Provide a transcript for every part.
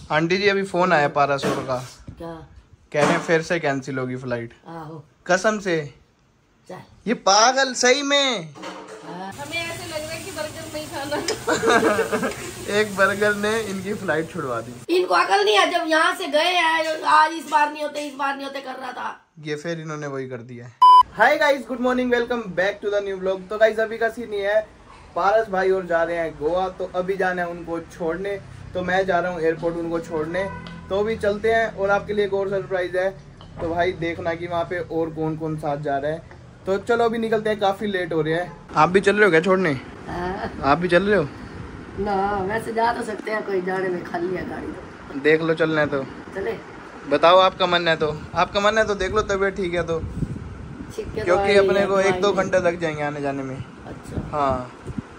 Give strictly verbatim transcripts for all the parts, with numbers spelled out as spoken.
Aunty जी अभी phone आया पारासोर का, क्या कह रहे हैं फिर से कैंसिल होगी फ्लाइट। आहो कसम से चल। ये पागल सही में। हमें ऐसे लग रहा है कि बर्गर नहीं खाना। एक बर्गर ने इनकी फ्लाइट छुड़वा दी। इनको अकल नहीं है, जब यहाँ से गए हैं आज इस बार नहीं होते इस बार नहीं होते कर रहा था, ये फिर इन्होंने वही कर दिया है। Hi guys, good morning, welcome back to the new blog. तो गाइस अभी का सीन ये है, पारस भाई और जा रहे हैं गोवा, तो अभी जाना है उनको छोड़ने। तो मैं जा रहा हूँ एयरपोर्ट उनको छोड़ने, तो अभी चलते हैं। और आपके लिए एक और सरप्राइज है, तो भाई देखना कि वहाँ पे और कौन कौन साथ जा रहा है। तो चलो अभी निकलते हैं, काफी लेट हो रहे हैं। आप भी चल रहे हो क्या छोड़ने? आप भी चल रहे हो ना? वैसे जा तो सकते हैं, कोई जाने में खाली है गाड़ी तो देख लो, चलना है तो चले। बताओ आपका मन है तो, आपका मन है तो देख लो, तबीयत ठीक है तो, क्योंकि अपने को एक दो घंटे लग जाएंगे आने जाने में। अच्छा हाँ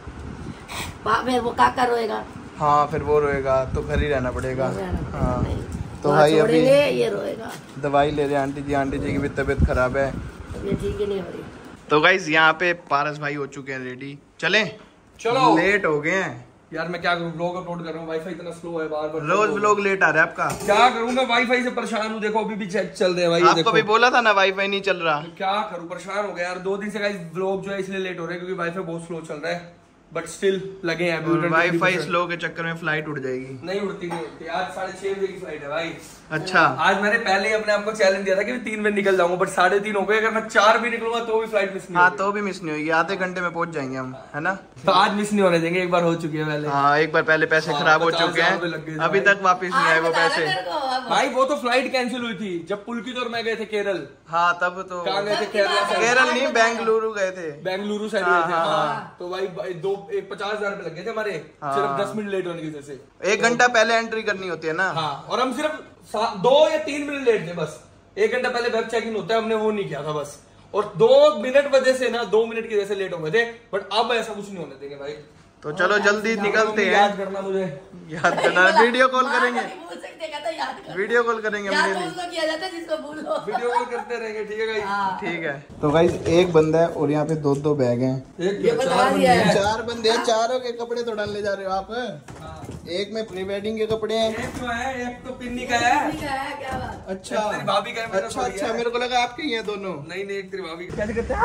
फिर वो काका रोएगा। हाँ फिर वो रोएगा तो घर ही रहना पड़ेगा। हाँ तो वहाँ भाई अभी छोड़ेंगे, ये रोएगा। दवाई ले रहे हैं आंटी जी, आंटी जी की भी तबीयत खराब है, ये ठीक ही नहीं हो रही। तो गाइस यहाँ पे पारस भाई हो चुके हैं रेडी, चलें? चलो लेट हो गए हैं यार, मैं क्या करूं, व्लॉग अपलोड कर रहा हूं, वाईफाई इतना स्लो है, बार बार रोज व्लॉग लेट आ रहा है आपका। क्या करूं, मैं वाईफाई से परेशान हूं। देखो अभी भी चेक चल रहे हैं भाई। आपको भी बोला था ना वाईफाई नहीं चल रहा। क्या करूं, परेशान हो गया यार, दो दिन से गाइस व्लॉग जो है इसलिए लेट हो रहे हैं क्योंकि वाईफाई बहुत स्लो चल रहा है, बट स्टिल लगे हैं अभी। वाईफाई स्लो के चक्कर में फ्लाइट उड़ जाएगी। नहीं उड़ती, नहीं उड़ती। आज साढ़े छह बजे की फ्लाइट है भाई। अच्छा आज मैंने पहले ही अपने आप को चैलेंज दिया था कि मैं तीन बजे निकल जाऊंगा, बट साढ़े तीन हो गए। अगर मैं चार भी निकलूंगा तो भी फ्लाइट मिस नहीं हाँ होगी। तो भी मिस नहीं होगी, आधे घंटे में पहुंच जाएंगे हम, है ना? तो आज मिस नहीं होने देंगे, एक बार हो चुकी है पहले। हाँ एक बार पहले पैसे हाँ, खराब हो पचास चुके हजार रुपए लग गए हैं, थे अभी भाई। तक वापस नहीं आए वो पैसे। भाई वो तो फ्लाइट कैंसिल हुई थी जब पुलकित और मैं गए थे केरल। हाँ तब तो कहाँ गए थे? केरला साइड। केरल नहीं, बेंगलुरु गए थे। बेंगलुरु साइड हाँ, गए थे। हाँ, हाँ तो भाई भाई दो एक पचास हजार रुपए लग गए थे हमारे, सिर्फ दस मिनट लेट होने की वजह से। एक घंटा पहले एंट्री करनी होती है ना। हाँ और हम सिर्फ सा- दो या तीन मिनट लेट थे बस। एक घंटा पहले वेब चेक इन होता है, हमने वो नहीं किया था बस। और दो मिनट वजह से ना, दो मिनट की वजह से लेट हो गए थे, बट अब ऐसा कुछ नहीं होने देंगे भाई। तो चलो जल्दी निकलते हैं। याद करना मुझे, याद करना, वीडियो कॉल करेंगे, भूल सकते हैं, कहता याद कर। वीडियो कॉल करेंगे याद मुझे तो नहीं। उसको किया जाता है जिसको भूल लो। वीडियो कॉल करते रहेंगे, ठीक है गाइस? ठीक है। तो गाइस एक बंदा है और यहाँ पे दो दो बैग हैं। एक ये बता दिया है। चार बंदे हैं, चारों के कपड़े तो डालने जा रहे हो आप। एक में प्री वेडिंग के कपड़े हैं, एक जो है, एक तो पिन्नी का है। ठीक है, क्या बात। अच्छा तेरी भाभी का है, मेरा अच्छा थोड़ी अच्छा, है। मेरे को लगा आपके ही हैं दोनों। नहीं नहीं, एक तेरी भाभी का। कैसे करते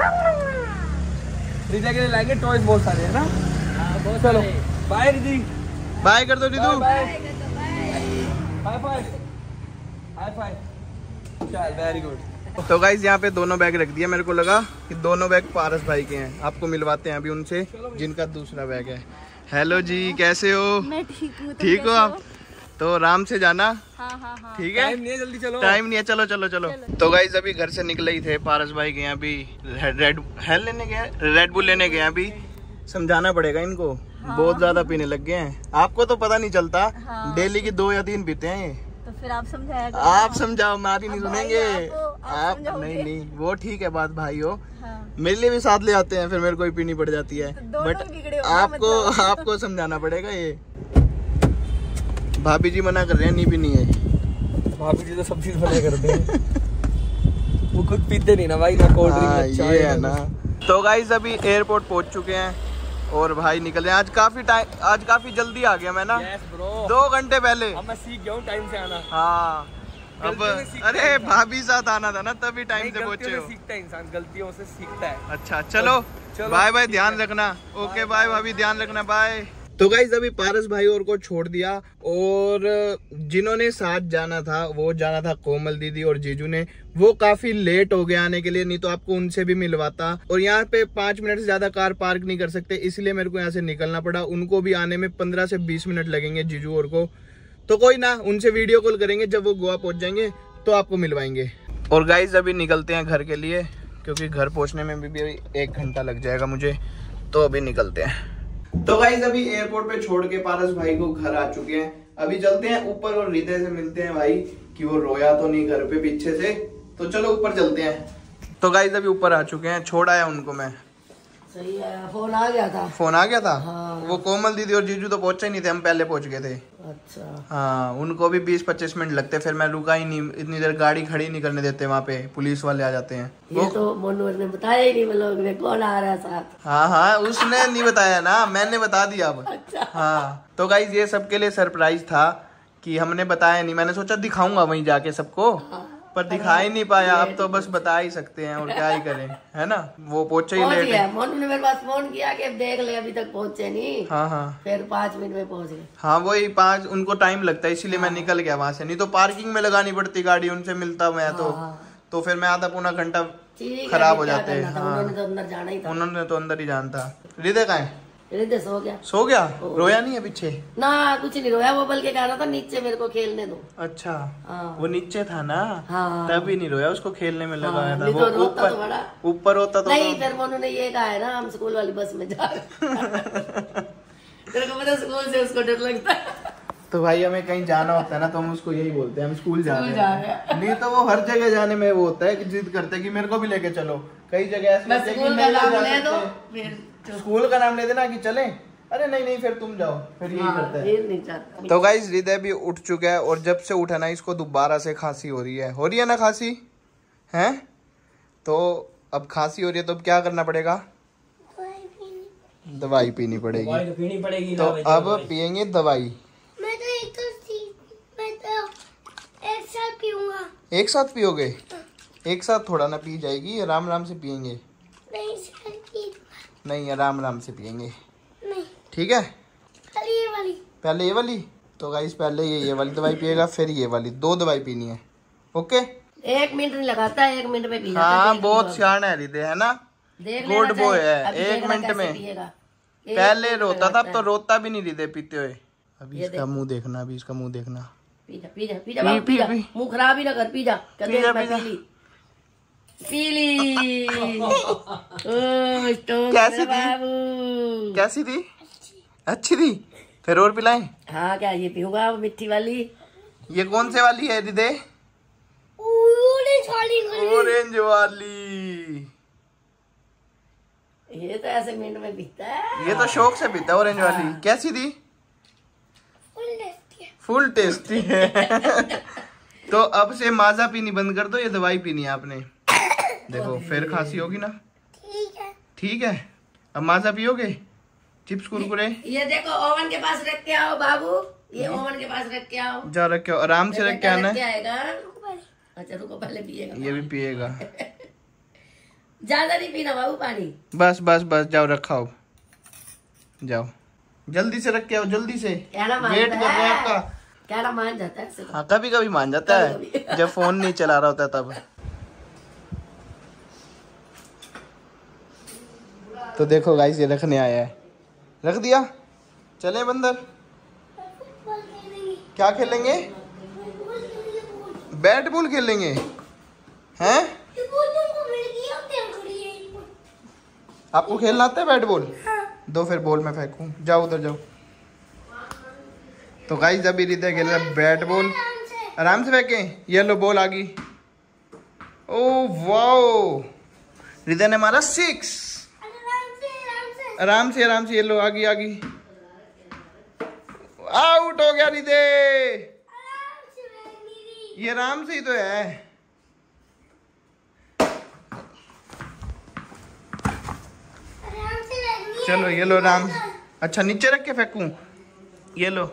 हैं? रिजा के लिए लाएंगे टॉयज बहुत सारे है ना। चलो बाय रिजी, बाय कर दो Ritu. Bye high five, high five, चल वेरी गुड। तो गाइस यहाँ पे दोनों बैग रख दिया, मेरे को लगा कि दोनों बैग पारस भाई के हैं। आपको मिलवाते हैं अभी उनसे जिनका दूसरा बैग है। हेलो जी, कैसे हो? मैं ठीक हूँ। तुम ठीक हो कैसे आप? तो आराम से जाना, हाँ हाँ हाँ। ठीक है? टाइम नहीं है, जल्दी चलो। टाइम नहीं है, चलो चलो चलो। तो गाइस अभी घर से निकले ही थे, पारस भाई के यहाँ भी रेड हेल लेने गए, रेड बुल लेने गए। अभी समझाना पड़ेगा इनको, हाँ। बहुत ज्यादा पीने लग गए हैं। आपको तो पता नहीं चलता, हाँ। डेली की दो या तीन पीते हैं ये। तो फिर आप समझाया करो। आप समझाओ, हमारी नहीं सुनेंगे आप, आप। आप नहीं नहीं वो ठीक है बात भाई हो, हाँ। मेरे लिए भी साथ ले आते हैं, फिर मेरे को ही पीनी पड़ जाती है। तो बट बिगड़े हो ना, आपको मतलब। आपको समझाना पड़ेगा। ये भाभी जी मना कर रहे हैं, नहीं पीनी है। भाभी जी तो सब चीज मना करते हैं, वो खुद पीते नहीं ना भाई, ना कोल्ड ड्रिंक हाँ, ना चाय ये है ना। तो गाइस अभी एयरपोर्ट पहुंच चुके हैं और भाई निकले। आज काफी टाइम, आज काफी जल्दी आ गया मैं ना। यस ब्रो, दो घंटे पहले। अब मैं सीख गया हूँ टाइम से आना। हाँ अब गलतियों से सीखता अरे है भाभी साथ आना था ना, तभी टाइम से पहुंचे गलतियों हो। से सीखता है इंसान, गलतियों से सीखता है। अच्छा चलो, चलो, बाय बाय, ठीक ध्यान है। रखना। ओके बाय भाभी, ध्यान रखना, बाय। तो गाइस अभी पारस भाई और को छोड़ दिया, और जिन्होंने साथ जाना था वो जाना था कोमल दीदी और जीजू ने, वो काफी लेट हो गया आने के लिए, नहीं तो आपको उनसे भी मिलवाता। और यहाँ पे पांच मिनट से ज्यादा कार पार्क नहीं कर सकते, इसलिए मेरे को यहाँ से निकलना पड़ा। उनको भी आने में पंद्रह से बीस मिनट लगेंगे जीजू और को, तो कोई ना, उनसे वीडियो कॉल करेंगे, जब वो गोवा पहुंच जाएंगे तो आपको मिलवाएंगे। और गाइस अभी निकलते हैं घर के लिए, क्योंकि घर पहुंचने में भी, भी एक घंटा लग जाएगा मुझे, तो अभी निकलते हैं। तो गाइस अभी एयरपोर्ट पे छोड़ के पारस भाई को घर आ चुके हैं। अभी चलते हैं ऊपर और हृदय से मिलते हैं भाई, कि वो रोया तो नहीं घर पे पीछे से। तो चलो ऊपर चलते हैं। तो गाइस अभी ऊपर आ चुके हैं, छोड़ आया उनको मैं। सही है, फोन आ गया था। फोन आ गया था। हाँ। वो कोमल दीदी और जीजू तो पहुंचे नहीं थे, हम पहले पहुंच गए थे। अच्छा हाँ उनको भी बीस पच्चीस मिनट लगते, फिर मैं रुका ही नहीं, इतनी देर गाड़ी खड़ी नहीं करने देते, वहाँ पे पुलिस वाले आ जाते हैं। ये तो मनोहर ने बताया ही नहीं लोग ने, कौन आ रहा है साथ। हाँ हाँ उसने नहीं बताया ना, मैंने बता दिया अब। अच्छा। हाँ तो गाइज ये सबके लिए सरप्राइज था कि हमने बताया नहीं, मैंने सोचा दिखाऊंगा वहीं जाके सबको, पर दिखा ही नहीं पाया। अब तो बस बता ही सकते हैं और क्या ही करें, है ना। वो पहुंचे ही पहुंच लेट गया। है। मोनू ने मेरे पास फोन किया कि देख ले अभी तक पहुंचे नहीं। हाँ हाँ फिर पाँच मिनट में पहुंच गए। हाँ वही पाँच, उनको टाइम लगता है इसीलिए मैं निकल गया वहां से, नहीं तो पार्किंग में लगानी पड़ती गाड़ी, उनसे मिलता मैं तो तो फिर मैं आधा पौना घंटा खराब हो जाते हैं। उन्होंने तो अंदर जाना ही था। उन्होंने तो अंदर ही जाना था। हृदय कहाँ है? हृदय सो गया। सो गया? रोया नहीं है पीछे? ना कुछ नहीं रोया, वो बल्कि कह रहा था नीचे मेरे को खेलने दो। अच्छा हाँ। वो नीचे था ना, हाँ। तभी नहीं रोया, उसको खेलने में लगाया हाँ, था। नहीं वो तो रोता तो बड़ा। ऊपर होता तो नहीं, फिर उन्होंने ये कहा है ना हम स्कूल वाली बस में जा रहे हैं। तेरे को पता स्कूल से उसको डर लगता है। तो भाई हमें कहीं जाना होता है ना तो हम उसको यही बोलते हैं हम स्कूल जा रहे हैं। नहीं तो वो हर जगह जाने में वो होता है कि जिद करते हैं कि मेरे को भी लेके चलो। कई जगह ऐसे होते हैं कि नहीं ले जा सकते, स्कूल का नाम ले देना कि चले, अरे नहीं नहीं फिर तुम जाओ, फिर यही करते हैं। तो गाइस हृदय भी उठ चुका है और जब से उठा ना इसको दोबारा से खांसी हो रही है। हो रही है ना खांसी है? तो अब खांसी हो रही है तो अब क्या करना पड़ेगा? दवाई पीनी पड़ेगी। दवाई तो पीनी पड़ेगी। तो अब पियेंगे दवाई। मैं तो एक तो मैं तो एक साथ पीऊंगा। एक साथ पियोगे? एक साथ थोड़ा ना पी जाएगी, आराम आराम से पियेंगे। नहीं सर पी नहीं आराम आराम से पियेंगे, नहीं। ठीक है? पहले ये वाली पहले ये वाली। तो गाइस पहले ये ये वाली दवाई पिएगा, फिर ये वाली, दो दवाई पीनी है। ओके, एक मिनट नहीं लगाता है, एक मिनट में पी जाता है। हाँ बहुत सियाना है हृदय, है ना, गुड बॉय है। एक मिनट में पहले रोता था, अब तो रोता भी नहीं हृदय पीते हुए। अभी इसका मुंह देखना, अभी इसका मुंह देखना। पी जा पी जा पी जा बाबू, पी जा, मुंह खराब ही ना कर, पी जा। पी जा, पी जा। पीली कैसी थी? बाबू कैसी थी? अच्छी थी? फिर और पिलाएं? हाँ क्या ये पीऊंगा मिट्टी वाली। ये कौन से वाली है हृदय? ऑरेंज वाली ऑरेंज वाली। ये तो ऐसे मिनट में पीता है। ये तो शौक से पीता है ऑरेंज वाली। कैसी थी? फुल टेस्टी है। तो अब से माजा पीनी बंद कर दो, ये दवाई पीनी है आपने। देखो फिर खांसी होगी ना। ठीक है ठीक है, अब माजा पियोगे? चिप्स कुरकुरे ये देखो ओवन के पास रख के आओ बाबू, ये ओवन के पास रख के आओ। जा रखे हो, आराम से रख के आना है। आएगा। अच्छा रुको पहले पिएगा। ये भी पिएगा। ज्यादा नहीं पीना बाबू पानी। बस बस बस जाओ रखाओ, जाओ जल्दी से रख के आओ, जल्दी से। कहना मान वेट कर रहे हैं आपका। कहना मान जाता है। हाँ कभी कभी मान जाता है, जब फोन नहीं चला रहा होता तब। तो देखो गाइस ये रखने आया है, रख दिया। चले बंदर, क्या खेलेंगे? बैट बॉल खेलेंगे हैं? आपको खेलना आता है बैट बॉल? दो फिर बॉल में फेंकूं, जाओ उधर जाओ। तो गाइस अभी हृदय खेल रहा है बैट बॉल। आराम से फेंकें। ये लो बॉल आ गई। ओह वाओ, हृदय ने मारा सिक्स। आराम से आराम से, ये लो आ गई आ गई। आउट हो गया हृदय। ये आराम से ही तो है। चलो ये लो आराम। अच्छा नीचे रख के फेंकूं? ये लो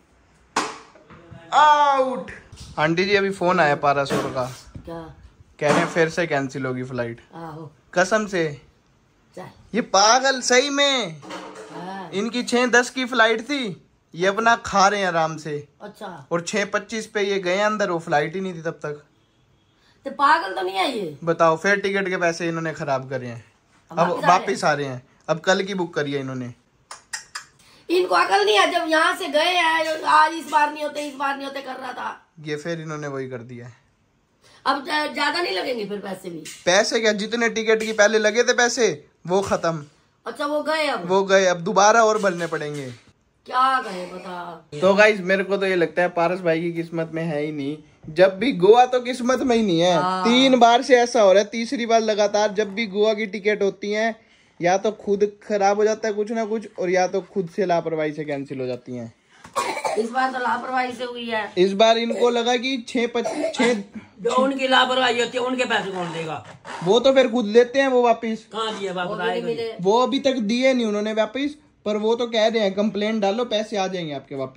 आउट। आंटी जी अभी फोन आया पारासोर का, क्या कह रहे हैं फिर से कैंसिल होगी फ्लाइट। आहो कसम से। चल। ये पागल सही में। हाँ। इनकी छह दस की फ्लाइट थी, ये अपना खा रहे हैं आराम से। अच्छा और छह पच्चीस पे ये गए अंदर, वो फ्लाइट ही नहीं थी तब तक। तो पागल तो नहीं है ये? बताओ, फिर टिकट के पैसे इन्होंने खराब करे हैं। अब वापिस आ वापिस आ रहे हैं। अब कल की बुक करी है इन्होंने। इनको अकल नहीं है, जब यहाँ से गए हैं आज इस बार नहीं होते इस बार नहीं होते कर रहा था, ये फिर इन्होंने वही कर दिया है। अब ज्यादा नहीं लगेंगे फिर पैसे भी? पैसे क्या, जितने टिकट की पहले लगे थे पैसे वो खत्म। अच्छा वो गए अब? वो गए, अब दोबारा और भरने पड़ेंगे। क्या गए बता। तो गाइस मेरे को तो ये लगता है पारस भाई की किस्मत में है ही नहीं। जब भी गोवा तो किस्मत में ही नहीं है। तीन बार से ऐसा हो रहा है, तीसरी बार लगातार जब भी गोवा की टिकट होती है या तो खुद खराब हो जाता है कुछ ना कुछ, और या तो खुद से लापरवाही से कैंसिल हो जाती हैं। इस बार तो लापरवाही से हुई है। इस बार इनको लगा कि छह पच्चीस छह जो उनकी लापरवाही होती है उनके पैसे कौन देगा? वो तो फिर खुद लेते हैं वो वापिस। कहाँ दिए वो भी वापस नहीं आएगा? मिले। वो अभी तक दिए नहीं उन्होंने वापिस, पर वो तो कह रहे हैं कंप्लेंट डालो पैसे आ जाएंगे आपके वापिस।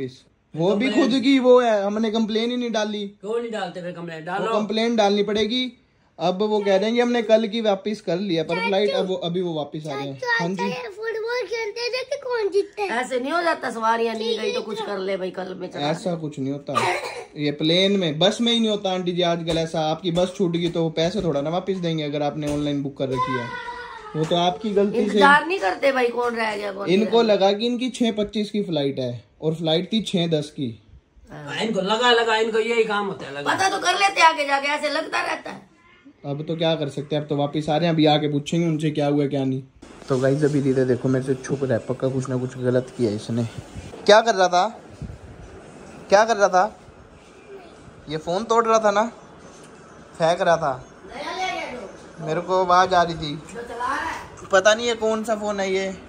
वो भी खुद की वो है, हमने कंप्लेन ही नहीं डाली। क्यों नहीं डालते फिर कंप्लेंट डालो। कंप्लेन डालनी पड़ेगी। अब वो कह रहे हैं कि हमने कल की वापस कर लिया पर फ्लाइट, अब वो अभी वो वापस आ गए। हाँ जी, फुटबॉल खेलते थे कि कौन जीतते हैं? ऐसे नहीं हो जाता, सवारियां नहीं गई तो कुछ कर ले भाई, कल में चला। ऐसा कुछ नहीं होता, ये प्लेन में बस में ही नहीं होता आंटी जी आजकल ऐसा। आपकी बस छूट गई तो वो पैसे थोड़ा ना वापस देंगे अगर आपने ऑनलाइन बुक कर रखी है, वो तो आपकी गलती से। इंतजार नहीं करते भाई कौन रह गया कौन। इनको लगा कि इनकी छह पच्चीस की फ्लाइट है और फ्लाइट थी छह दस की। इनको लगा लगा इनको यही काम होता है, लगा। पता तो कर लेते आगे जाके, ऐसे लगता रहता है। अब तो क्या कर सकते हैं, अब तो वापस आ रहे हैं, अभी आके पूछेंगे उनसे क्या हुआ क्या नहीं। तो गाइस अभी दीदी देखो मेरे से छुप रहा है, पक्का कुछ ना कुछ गलत किया इसने। क्या कर रहा था, क्या कर रहा था? ये फोन तोड़ रहा था ना, फेंक रहा था। मेरे को आवाज आ रही थी, पता नहीं है कौन सा फोन है ये।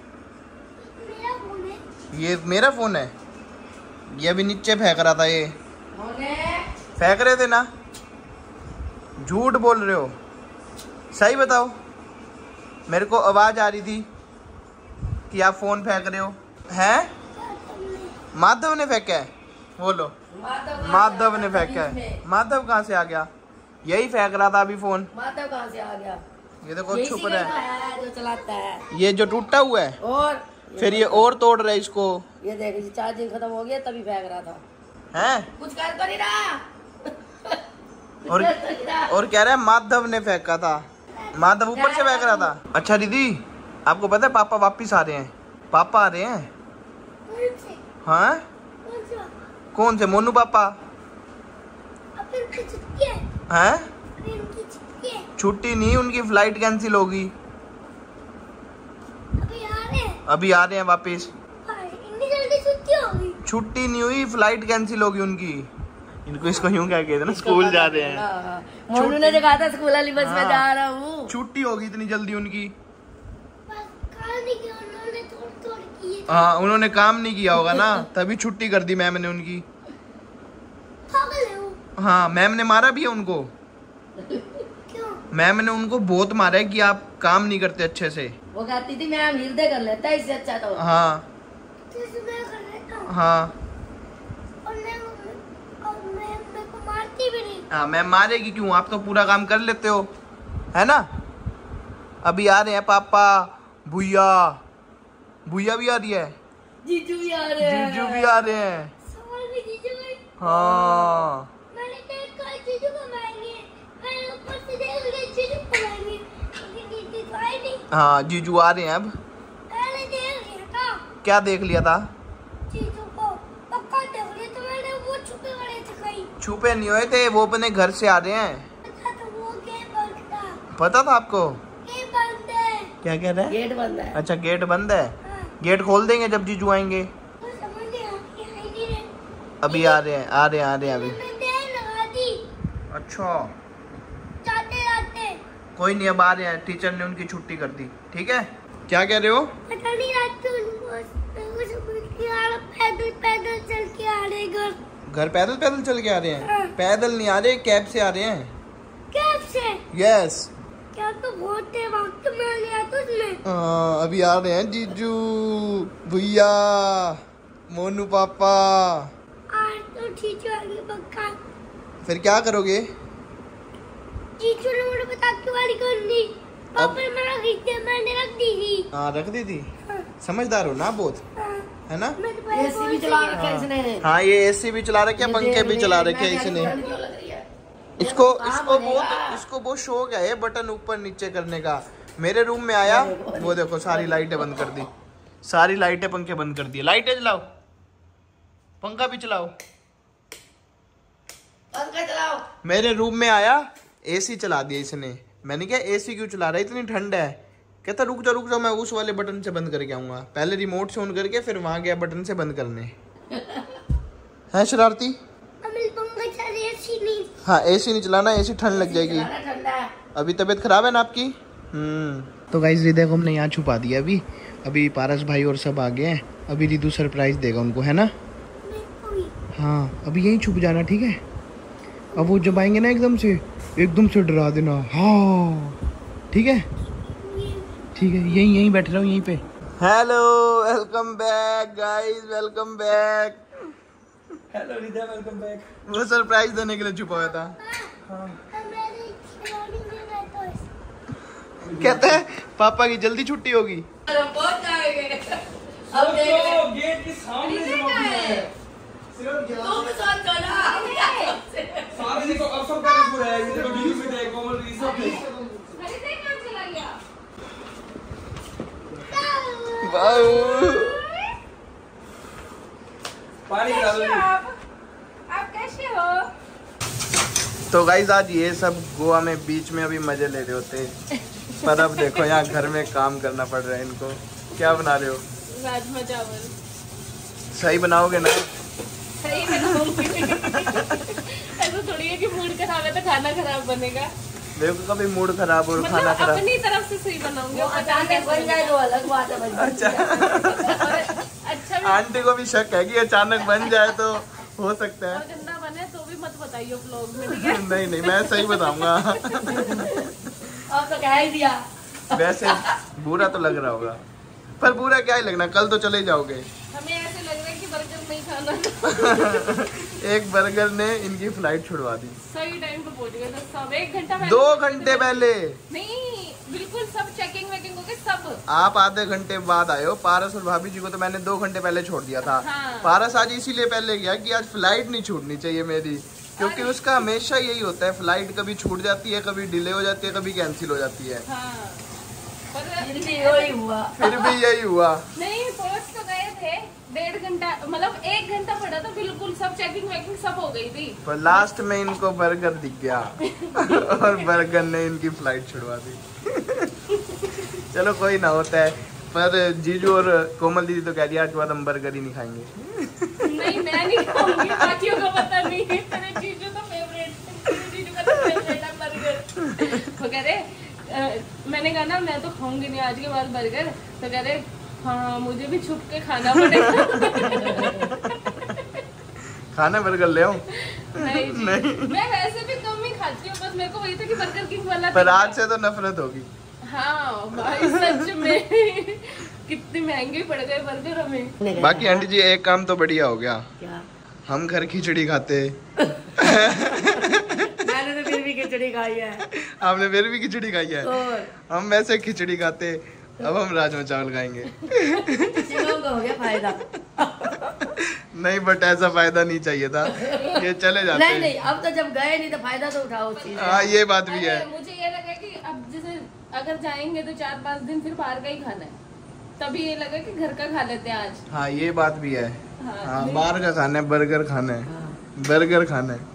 ये मेरा फोन है, ये अभी नीचे फेंक रहा था। ये फेंक रहे थे ना, झूठ बोल रहे हो, सही बताओ। मेरे को आवाज आ रही थी कि आप फोन फेंक रहे हो। हैं? माधव ने फेंका है? बोलो, माधव ने फेंका है। माधव कहाँ से आ गया? यही फेंक रहा था अभी फोन। माधव कहाँ से आ गया? ये देखो छुप रहा है, है जो चलाता है। ये जो टूटा हुआ है, और फिर ये और तोड़ रहा है इसको। ये देख, चार्जिंग खत्म हो गया तभी फेंक रहा था। हैं? कुछ कर तो नहीं रहा। और और कह रहा है माधव ने फेंका था। माधव ऊपर से फेंक रहा था। अच्छा दीदी आपको पता है पापा वापिस आ रहे हैं? पापा आ रहे हैं? हाँ कौन से? मोनू पापा हैं? छुट्टी नहीं, उनकी फ्लाइट कैंसिल होगी। अभी आ रहे हैं वापिस। छुट्टी नहीं हुई, फ्लाइट कैंसिल होगी उनकी। इनको इसको यूं क्या कहते हैं ना, स्कूल जा रहे हैं। मोनू ने जो कहा था स्कूल वाली बस में जा रहा हूँ। छुट्टी होगी इतनी जल्दी उनकी। हाँ उन्होंने काम नहीं किया होगा ना, तभी छुट्टी कर दी मैम ने उनकी। हाँ मैम ने मारा भी है उनको। मैम ने उनको बहुत मारा है कि आप काम नहीं करते अच्छे से। वो कहती थी मैम हृदय कर लेता है, इससे अच्छा तो। हाँ हाँ हाँ मैम मारेगी क्यों, आप तो पूरा काम कर लेते हो, है ना। अभी आ रहे हैं पापा, भूया भूया भी आ रही है, जीजू भी आ रहे हैं, जीजू भी आ रहे हैं। हाँ हाँ जीजू आ रहे हैं अब। क्या देख लिया था? छुपे नहीं हुए थे, वो अपने घर से आ रहे हैं। पता था आपको? क्या कह रहे हैं? गेट बंद है। अच्छा गेट बंद है, गेट खोल देंगे जब जीजू आएंगे। अभी आ रहे हैं, आ रहे हैं, आ रहे हैं अभी। अच्छा कोई नहीं, अब आ रहे हैं, टीचर ने उनकी छुट्टी कर दी। ठीक है, क्या कह रहे हो? पता नहीं पैदल पैदल चल के आ रहे घर। घर पैदल पैदल चल के आ रहे हैं? पैदल नहीं आ रहे, कैब से आ रहे हैं। कैब से? यस। क्या तो बहुत वक्त में लिया तुझने। हाँ अभी आ रहे हैं जीजू, भैया, मोनू पापा। आज तो ठीक है पक्का। फिर क्या करोगे? जीजू ने मुझे बता के वाली कर दी, पापा ने मेरा रख दी, मैंने रख दी थी। हाँ रख दी थी। समझदार हो ना बहुत, है ना। एसी भी चला रखा है इसने। हाँ ये एसी भी चला रखे, पंखे भी चला रखे है इसने। इसको इसको बहुत इसको बहुत शौक है ये बटन ऊपर नीचे करने का। मेरे रूम में आया, वो देखो सारी लाइटें बंद कर दी, सारी लाइटें पंखे बंद कर दिए। लाइटें चलाओ, पंखा भी चलाओ, पंखा चलाओ। मेरे रूम में आया, एसी चला दिया इसने। मैंने क्या एसी क्यों चला रहा है, इतनी ठंड है। कहता रुक जाओ रुक जाओ, मैं उस वाले बटन से बंद करके आऊंगा। पहले रिमोट से ऑन करके फिर वहां गया बटन से बंद करने। है शरारती। हाँ एसी नहीं चलाना, एसी ठंड लग जाएगी। अभी तबीयत खराब है ना आपकी। हम्म तो गाइस रिदे को हमने यहाँ छुपा दिया। अभी अभी पारस भाई और सब आ गए हैं। अभी रिदू सरप्राइज देगा उनको, है ना। हाँ अभी यहीं छुप जाना, ठीक है। अब वो जब आएंगे ना एकदम से एकदम से डरा देना। हाँ ठीक है ठीक है, यहीं यहीं बैठ रहा हूँ यहीं पे। Hello welcome back guys, welcome back. Hello Rida, welcome back. वो सरप्राइज देने के लिए छुपा हुआ था। कहते हैं पापा की जल्दी छुट्टी होगी। हम पहुंच जाएंगे। अब तो देख ले। गेट के सामने से मौकी है। तुम साथ चला। सामने देखो, अब सब का पूरा है। ये देखो वीडियो में देखो, कोमल री सब है। अरे देख कहाँ चला गया। वाओ, पानी पिला दो। कैसे हो आप? आप कैसे हो? तो गाइज आज ये सब गोवा में बीच में अभी मजे ले रहे होते, पर अब देखो यहाँ घर में काम करना पड़ रहा है इनको। क्या बना रहे हो? राजमा चावल। सही बनाओगे ना? सही बनाऊंगी। ऐसा थोड़ी है कि मूड खराब है तो खाना खराब बनेगा। देखो कभी मूड खराब और खाना मतलब खराब। अपनी तरफ से सही बनाऊंगी। वो अचानक बन जाए तो अलग बात है। अच्छा अच्छा भी आंटी को भी शक है कि अचानक बन जाए तो हो सकता और है। गंदा बने तो भी मत बताइए व्लॉग में, ठीक है? नहीं नहीं, मैं सही बताऊंगा। अब तो कह ही दिया। वैसे बुरा तो लग रहा होगा, पर बुरा क्या ही लगना, कल तो चले जाओगे। हमें ऐसे लग रहा है कि बर्गर नहीं खाना। एक बर्गर ने इनकी फ्लाइट छुड़वा दी। सही टाइम पे पहुंच गए थे सब, एक घंटा पहले। दो घंटे पहले नहीं, बिल्कुल सब चेकिंग वेकिंग हो गए सब। आप आधे घंटे बाद आए हो। पारस और भाभी जी को तो मैंने दो घंटे पहले छोड़ दिया था। हाँ। पारस आज इसीलिए पहले गया कि आज फ्लाइट नहीं छूटनी चाहिए मेरी, क्योंकि उसका हमेशा यही होता है, फ्लाइट कभी छूट जाती है, कभी डिले हो जाती है, कभी कैंसिल हो जाती है। हाँ। पर फिर भी वही हुआ। फिर भी यही हुआ। नहीं, पहुंच तो गए थे। डेढ़ घंटा मतलब एक घंटा पड़ा था, बिल्कुल सब चेकिंग वेकिंग सब हो गई थी। पर लास्ट में इनको बर्गर दिख गया और बर्गर ने इनकी फ्लाइट छुड़वा दी। चलो कोई ना, होता है। पर जीजू और कोमल दीदी तो कह दिया आज के बाद हम बर्गर ही नहीं खाएंगे। नहीं, मैं नहीं खाऊंगी, बाकियों को पता नहीं है। तेरे जीजू का फेवरेट, जीजू का तो फेवरेट है बर्गर। वो कह रहे अ, मैंने कहा ना मैं तो खाऊंगी नहीं आज के बाद बर्गर। तो कह रहे हाँ मुझे भी छुप के खाना पड़ेगा। खाना बर्गर ले आओ। नहीं, जी, नहीं। मैं वैसे भी कम ही खाती हूँ, बस मेरे को वही था कि बर्गर किंग वाला। पर आज से तो नफरत होगी। हाँ भाई सच में। कितने महंगे पड़ गए बर्गर हमें। बाकी आंटी जी एक काम तो बढ़िया हो गया, क्या? हम घर खिचड़ी खाते। मैंने तो फिर भी खिचड़ी खाई है। आपने फिर भी खिचड़ी खाई है। और हम वैसे खिचड़ी खाते, अब हम राजमा चावल खाएंगे। शिवम को हो गया फायदा। नहीं, बट ऐसा फायदा नहीं चाहिए था, ये चले जाते। नहीं नहीं, अब तो जब गए नहीं तो फायदा तो उठाओ उस चीज का। हाँ ये बात भी है। अरे, मुझे ये लगा कि अब जैसे अगर जाएंगे तो चार पांच दिन फिर बाहर का ही खाना है, तभी ये लगा कि घर का खा लेते हैं आज। हाँ ये बात भी है। हाँ, हाँ बाहर का खाना है, बर्गर खाना है, बर्गर खाना है।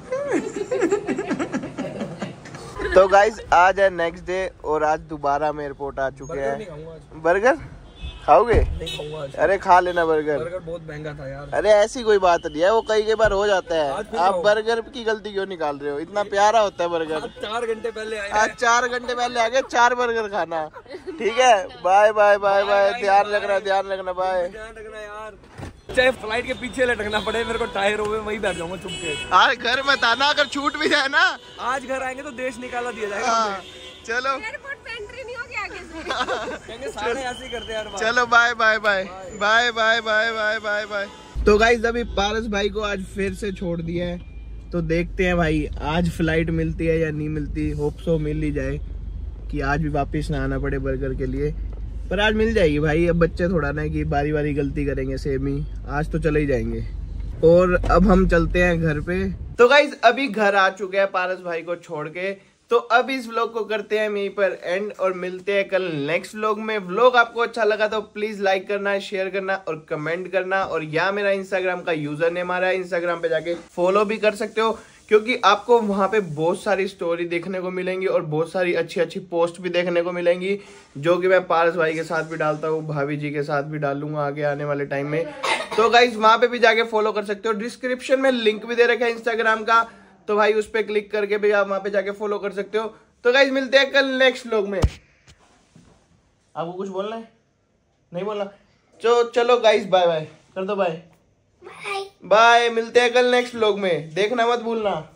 तो गाइज आज है नेक्स्ट डे और आज दोबारा हम एयरपोर्ट आ चुके हैं। बर्गर खाओगे? नहीं खाऊंगा आज। अरे खा लेना बर्गर। बर्गर बहुत महंगा था यार। अरे ऐसी कोई बात नहीं है, वो कई कई बार हो जाता आज है। फिर आप खाओ। बर्गर की गलती क्यों निकाल रहे हो? इतना प्यारा होता है बर्गर। आज चार घंटे पहले आए आज चार घंटे पहले आ गए, चार बर्गर खाना। ठीक है, बाय बाय बाय बाय, ध्यान रखना ध्यान रखना, बाय। ध्यान रखना यार, चाहे फ्लाइट के पीछे लटकना पड़े मेरे को, टायर हो वहीं बैठ जाऊंगा चुप के। आज घर मत आना, अगर छूट भी जाए ना। आज घर आएंगे तो देश निकाला दिया जाएगा हाँ, हमें। चलो एयरपोर्ट पे एंट्री नहीं होगी आगे से। कहेंगे सारे ऐसे ही करते हैं यार बात। चलो bye bye bye bye bye bye bye bye bye. तो गाइस अभी पारस भाई को आज फिर से छोड़ दिया है, तो देखते हैं भाई आज फ्लाइट मिलती है या नहीं मिलती। होप सो मिल ही जाए कि आज भी वापस ना आना पड़े बर्गर के लिए, पर आज मिल जाएगी भाई। अब बच्चे थोड़ा ना कि बारी बारी गलती करेंगे सेम ही, आज तो चले ही जाएंगे। और अब हम चलते हैं घर पे। तो गाइस अभी घर आ चुके हैं पारस भाई को छोड़ के, तो अब इस व्लॉग को करते हैं यहीं पर एंड और मिलते हैं कल नेक्स्ट व्लॉग में। व्लॉग आपको अच्छा लगा तो प्लीज लाइक करना, शेयर करना और कमेंट करना। और यहाँ मेरा इंस्टाग्राम का यूजर नेम आ रहा है, इंस्टाग्राम पे जाके फॉलो भी कर सकते हो, क्योंकि आपको वहां पे बहुत सारी स्टोरी देखने को मिलेंगी और बहुत सारी अच्छी अच्छी पोस्ट भी देखने को मिलेंगी, जो कि मैं पारस भाई के साथ भी डालता हूँ, भाभी जी के साथ भी डालूंगा आगे आने वाले टाइम में। तो गाइज वहां पे भी जाके फॉलो कर सकते हो। डिस्क्रिप्शन में लिंक भी दे रखा है इंस्टाग्राम का, तो भाई उस पर क्लिक करके भी आप वहां पे जाके फॉलो कर सकते हो। तो गाइज मिलते हैं कल नेक्स्ट व्लॉग में। आपको कुछ बोलना है? नहीं बोलना? तो चलो गाइज बाय बाय कर दो, बाय बाय। बाय। मिलते हैं कल नेक्स्ट व्लॉग में, देखना मत भूलना।